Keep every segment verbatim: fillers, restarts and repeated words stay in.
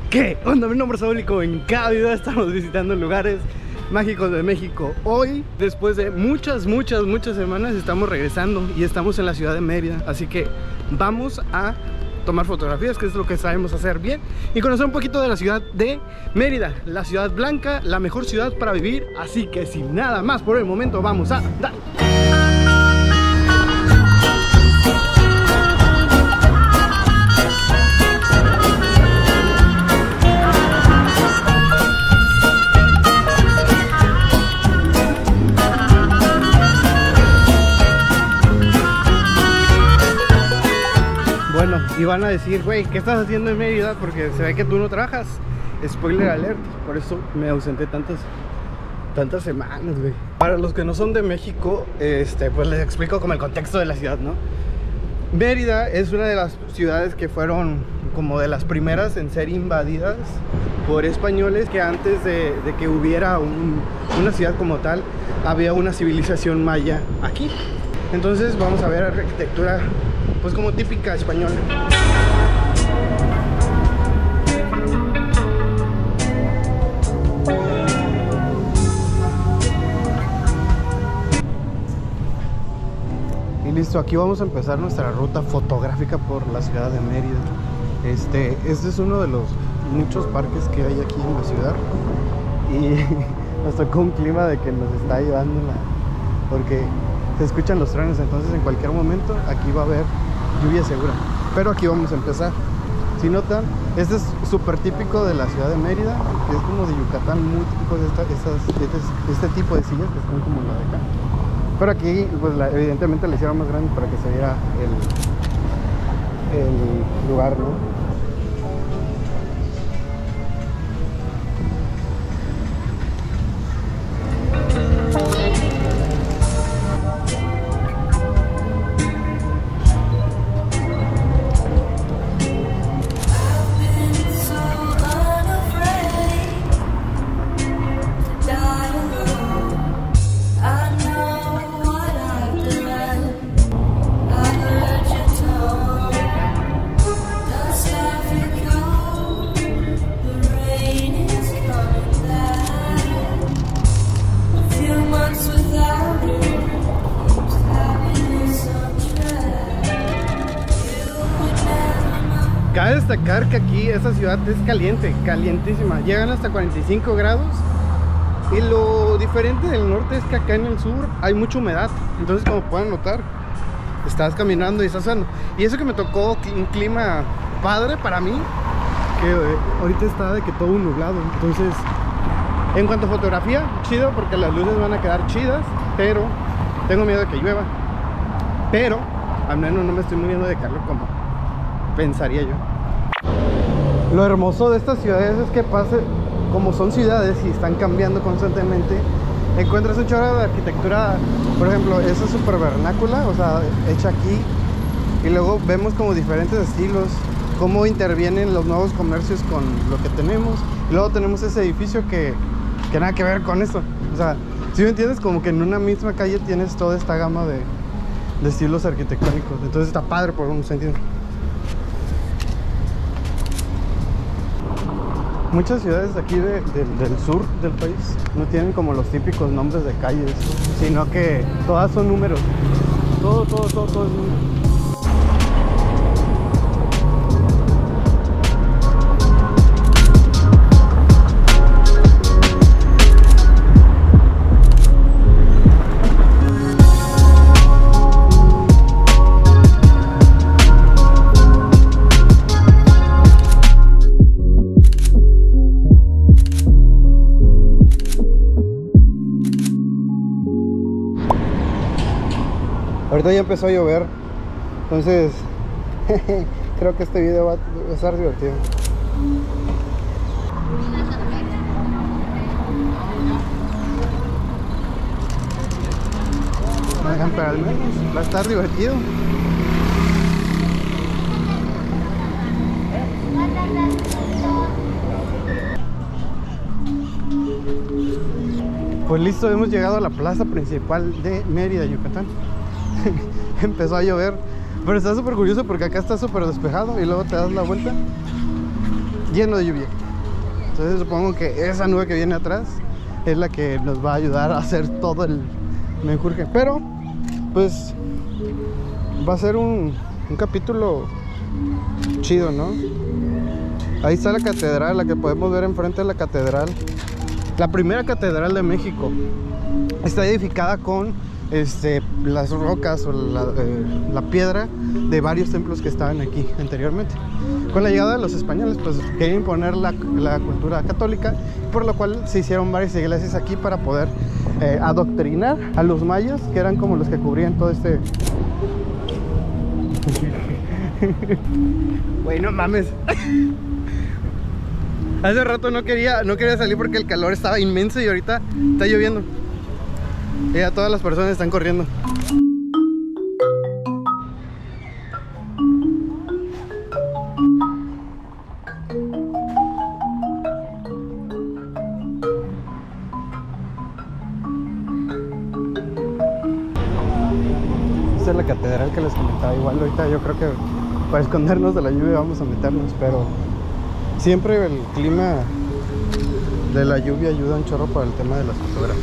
¿Qué onda? Mi nombre es Saúl y como en cada video estamos visitando lugares mágicos de México. Hoy, después de muchas, muchas, muchas semanas, estamos regresando y estamos en la ciudad de Mérida. Así que vamos a tomar fotografías, que es lo que sabemos hacer bien, y conocer un poquito de la ciudad de Mérida, la ciudad blanca, la mejor ciudad para vivir. Así que sin nada más por el momento, vamos a dar. Bueno, y van a decir, güey, ¿qué estás haciendo en Mérida? Porque se ve que tú no trabajas. Spoiler alert, por eso me ausenté tantas, tantas semanas, güey. Para los que no son de México, este, pues les explico como el contexto de la ciudad, ¿no? Mérida es una de las ciudades que fueron como de las primeras en ser invadidas por españoles, que antes de, de que hubiera un, una ciudad como tal, había una civilización maya aquí. Entonces vamos a ver arquitectura pues como típica española. Y listo, aquí vamos a empezar nuestra ruta fotográfica por la ciudad de Mérida. Este, este es uno de los muchos parques que hay aquí en la ciudad. Y nos tocó un clima de que nos está llevando la... porque se escuchan los trenes, entonces en cualquier momento aquí va a haber lluvia segura. Pero aquí vamos a empezar. Si notan, este es súper típico de la ciudad de Mérida, que es como de Yucatán, muy típico de esta, estas, este, este tipo de sillas que están como la de acá. Pero aquí, pues la, evidentemente la hicieron más grande para que se viera el, el lugar, ¿no? Cabe destacar que aquí esta ciudad es caliente, calientísima. Llegan hasta cuarenta y cinco grados. Y lo diferente del norte es que acá en el sur hay mucha humedad. Entonces, como pueden notar, estás caminando y estás sudando. Y eso que me tocó un clima padre para mí, que eh, ahorita está de que todo nublado. Entonces, en cuanto a fotografía, chido, porque las luces van a quedar chidas. Pero tengo miedo de que llueva. Pero al menos no me estoy muriendo de calor como pensaría yo. Lo hermoso de estas ciudades es que pase, como son ciudades y están cambiando constantemente, encuentras un chorro de arquitectura. Por ejemplo, esa es súper vernácula, o sea, hecha aquí. Y luego vemos como diferentes estilos, cómo intervienen los nuevos comercios con lo que tenemos. Y luego tenemos ese edificio que, que nada que ver con esto. O sea, si me entiendes, como que en una misma calle tienes toda esta gama de, de estilos arquitectónicos. Entonces está padre por un sentido. Muchas ciudades de aquí de, de, del sur del país no tienen como los típicos nombres de calles, sino que todas son números. Todo, todo, todo, todo es número. Ahorita ya empezó a llover, entonces creo que este video va a estar divertido. Oigan, pero al menos va a estar divertido. Pues listo, hemos llegado a la plaza principal de Mérida, Yucatán. Empezó a llover, pero está súper curioso porque acá está súper despejado y luego te das la vuelta lleno de lluvia. Entonces supongo que esa nube que viene atrás es la que nos va a ayudar a hacer todo el menjurje. Pero pues va a ser un, un capítulo chido, ¿no? Ahí está la catedral, la que podemos ver enfrente de la catedral. La primera catedral de México. Está edificada con este, las rocas o la, eh, la piedra de varios templos que estaban aquí anteriormente. Con la llegada de los españoles, pues querían imponer la, la cultura católica, por lo cual se hicieron varias iglesias aquí para poder eh, adoctrinar a los mayas, que eran como los que cubrían todo este... Güey, no mames. Hace rato no quería, no quería salir porque el calor estaba inmenso y ahorita está lloviendo. Y ya todas las personas están corriendo. Esta es la catedral que les comentaba. Igual ahorita yo creo que para escondernos de la lluvia vamos a meternos, pero siempre el clima de la lluvia ayuda un chorro para el tema de las fotografías.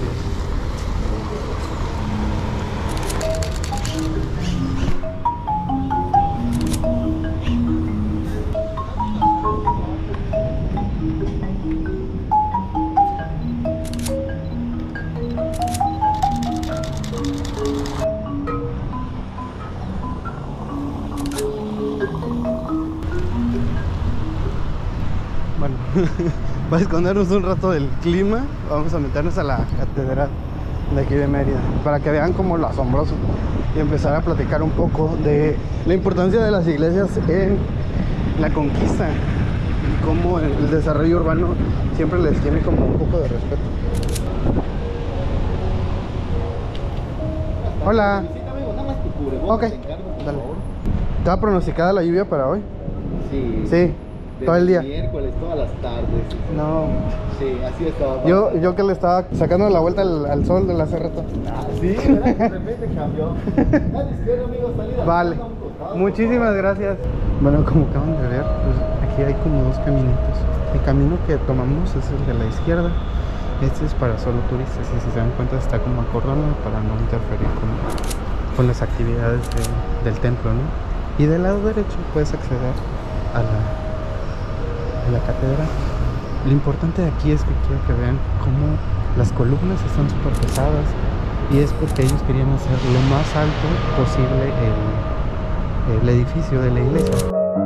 Bueno, para escondernos un rato del clima, vamos a meternos a la catedral de aquí de Mérida, para que vean como lo asombroso y empezar a platicar un poco de la importancia de las iglesias en la conquista y cómo el desarrollo urbano siempre les tiene como un poco de respeto. Hola. Ok, dale. ¿Estaba pronosticada la lluvia para hoy? Sí. Sí. Todo el día. Miércoles, todas las tardes. No. Sí, así estaba. Yo, yo que le estaba sacando la vuelta al, al sol de hace rato. Ah, sí, ¿verdad? De repente cambió. A la izquierda, amigo, salida. Vale. Muchísimas gracias. Bueno, como acaban de ver, pues aquí hay como dos caminitos. El camino que tomamos es el de la izquierda. Este es para solo turistas y si se dan cuenta está como acordonado para no interferir con, con las actividades de, del templo, ¿no? Y del lado derecho puedes acceder a la de la catedral. Lo importante de aquí es que quiero que vean cómo las columnas están súper pesadas y es porque ellos querían hacer lo más alto posible el, el edificio de la iglesia.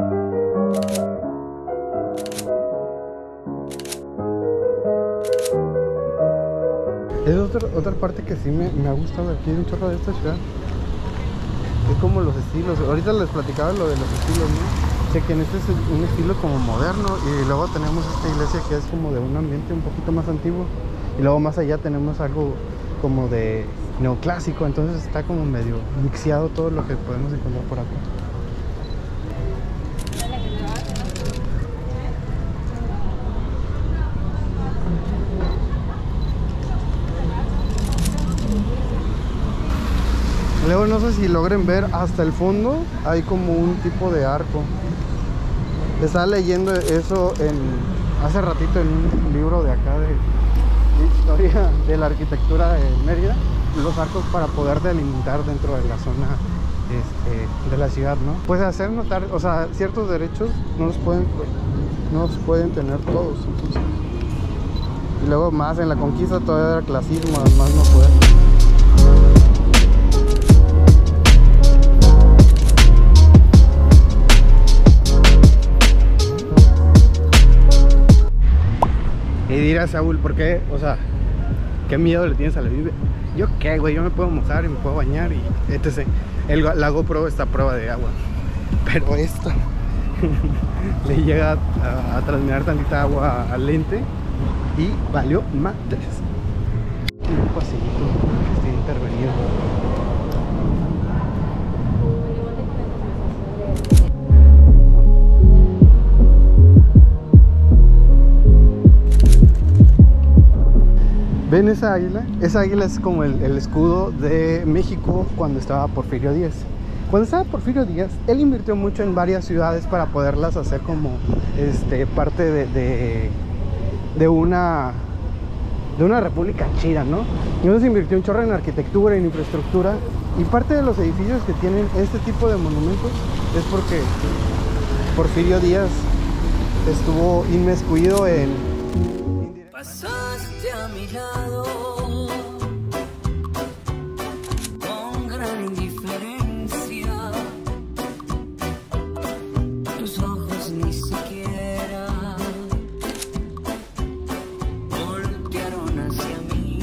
Es otra, otra parte que sí me, me ha gustado aquí de un chorro de esta ciudad. Es como los estilos. Ahorita les platicaba lo de los estilos, ¿no? Sé que en este es un estilo como moderno y luego tenemos esta iglesia que es como de un ambiente un poquito más antiguo y luego más allá tenemos algo como de neoclásico, entonces está como medio mixeado todo lo que podemos encontrar por acá. Luego no sé si logren ver hasta el fondo, hay como un tipo de arco. Estaba leyendo eso en, hace ratito en un libro de acá de, de historia de la arquitectura de Mérida, los arcos para poder delimitar dentro de la zona este, de la ciudad, ¿no? Pues hacer notar, o sea, ciertos derechos no los pueden, no los pueden tener todos. Entonces. Y luego más en la conquista todavía era clasismo, además no puede. Y dirá Saúl, ¿por qué? O sea, ¿qué miedo le tienes a la lluvia? Yo qué, güey, yo me puedo mojar y me puedo bañar y etcétera. El, la GoPro está a prueba de agua. Pero esto le llega a, a transmitir tantita agua al lente y valió madres. Un pasillito que esté intervenido. ¿Ven esa águila? Esa águila es como el, el escudo de México cuando estaba Porfirio Díaz. Cuando estaba Porfirio Díaz, él invirtió mucho en varias ciudades para poderlas hacer como este, parte de, de, de una de una república chida, ¿no? Y entonces invirtió un chorro en arquitectura, en infraestructura, y parte de los edificios que tienen este tipo de monumentos es porque Porfirio Díaz estuvo inmiscuido en... Pasaste a mi lado con gran indiferencia, tus ojos ni siquiera voltearon hacia mí,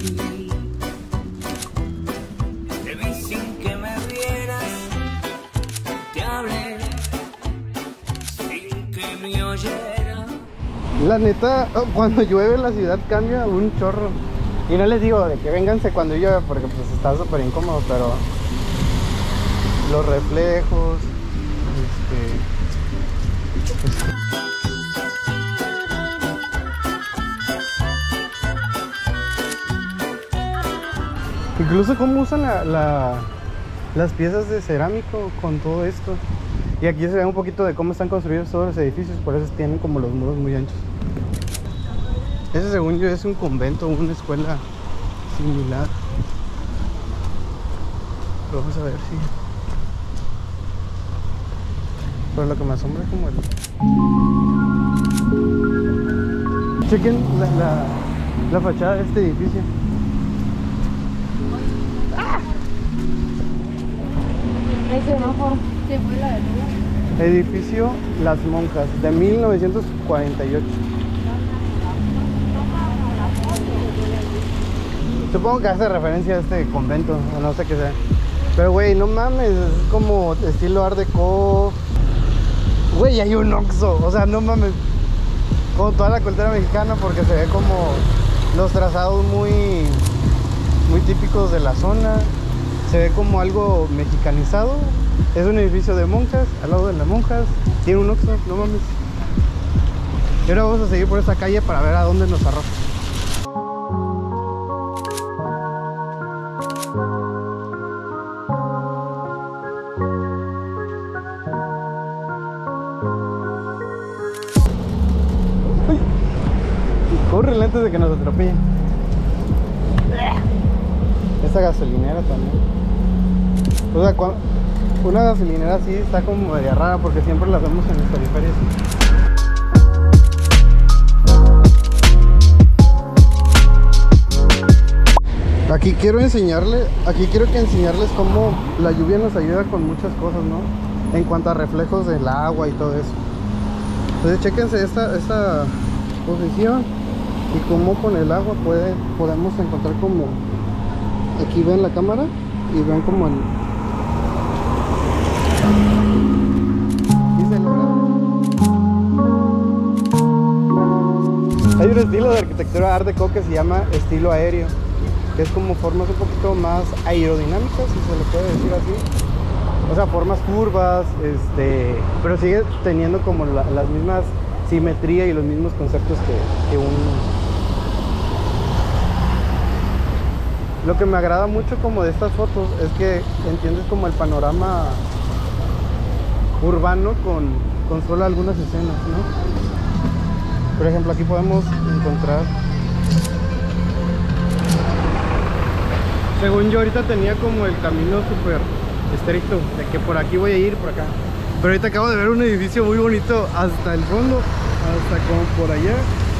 te vi sin que me vieras, te hablé sin que me oyeras. La neta, cuando llueve la ciudad cambia un chorro. Y no les digo de que vénganse cuando llueve porque pues está súper incómodo, pero los reflejos, este, este. Incluso cómo usan la, la, las piezas de cerámico con todo esto. Y aquí se ve un poquito de cómo están construidos todos los edificios, por eso tienen como los muros muy anchos. Ese, según yo, es un convento, una escuela similar. Pero vamos a ver si... Pero lo que me asombra es como el... Chequen la, la, la fachada de este edificio. ¡Ah! El semáforo se fue la de nuevo. Edificio Las Monjas, de mil novecientos cuarenta y ocho. Supongo que hace referencia a este convento, o no sé qué sea. Pero güey, no mames, es como estilo Art Deco. Güey, hay un Oxxo, o sea, no mames. Como toda la cultura mexicana, porque se ve como los trazados muy, muy típicos de la zona. Se ve como algo mexicanizado. Es un edificio de monjas, al lado de las monjas. Tiene un Oxxo, no mames. Y ahora vamos a seguir por esta calle para ver a dónde nos arroja. Corre antes de que nos atropellen. Esta gasolinera también. O sea, cuando, una gasolinera así está como media rara porque siempre las vemos en las periferias. Aquí quiero enseñarles, aquí quiero que enseñarles cómo la lluvia nos ayuda con muchas cosas, ¿no? En cuanto a reflejos del agua y todo eso. Entonces chéquense esta, esta posición y cómo con el agua puede, podemos encontrar como... Aquí ven la cámara y ven como el... Y se logra. Hay un estilo de arquitectura Art Deco que se llama estilo aéreo, que es como formas un poquito más aerodinámicas, si se le puede decir así. O sea, formas curvas, este, pero sigue teniendo como la, las mismas simetría y los mismos conceptos que, que un... Lo que me agrada mucho como de estas fotos es que entiendes como el panorama urbano con, con solo algunas escenas, ¿no? Por ejemplo, aquí podemos encontrar... Según yo ahorita tenía como el camino súper estricto, de que por aquí voy a ir, por acá. Pero ahorita acabo de ver un edificio muy bonito hasta el fondo, hasta como por allá.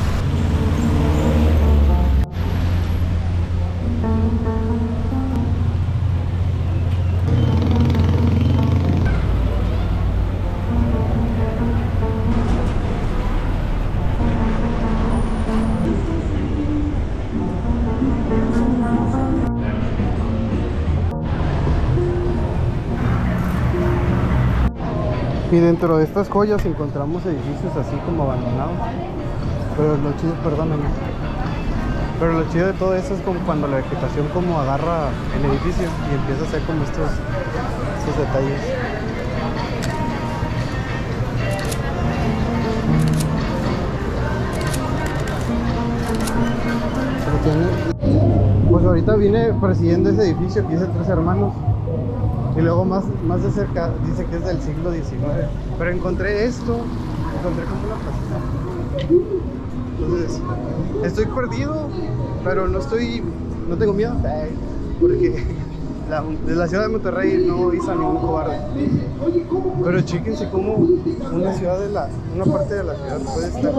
Y dentro de estas joyas encontramos edificios así como abandonados. Pero lo chido, perdónenme. Pero lo chido de todo eso es como cuando la vegetación como agarra el edificio y empieza a hacer como estos, estos detalles. Pues ahorita vine persiguiendo ese edificio que dice Tres Hermanos. Y luego más, más de cerca dice que es del siglo diecinueve. Pero encontré esto, encontré como una placita. Entonces, estoy perdido, pero no estoy, no tengo miedo, porque la, de la ciudad de Monterrey no hizo ningún cobarde. Pero chéquense cómo una ciudad de la, una parte de la ciudad puede estar.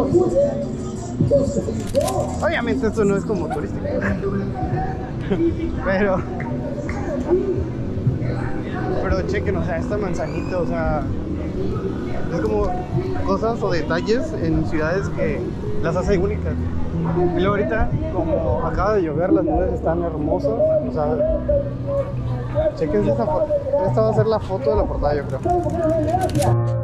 Obviamente esto no es como turístico, pero pero chequen, o sea, esta manzanita, o sea, es como cosas o detalles en ciudades que las hace únicas. Y luego ahorita, como acaba de llover, las nubes están hermosas, o sea, chequen esta foto. Esta va a ser la foto de la portada, yo creo.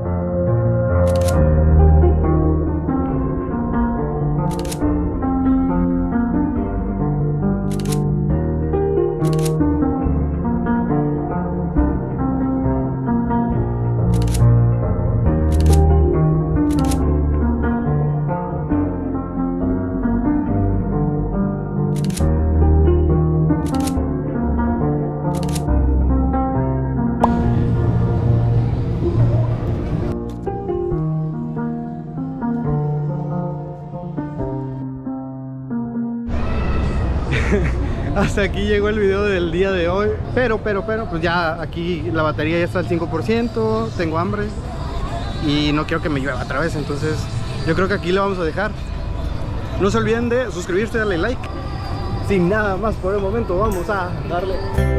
Hasta aquí llegó el video del día de hoy. Pero, pero, pero, pues ya aquí la batería ya está al cinco por ciento. Tengo hambre y no quiero que me llueva otra vez. Entonces yo creo que aquí lo vamos a dejar. No se olviden de suscribirse, darle like. Sin nada más por el momento, vamos a darle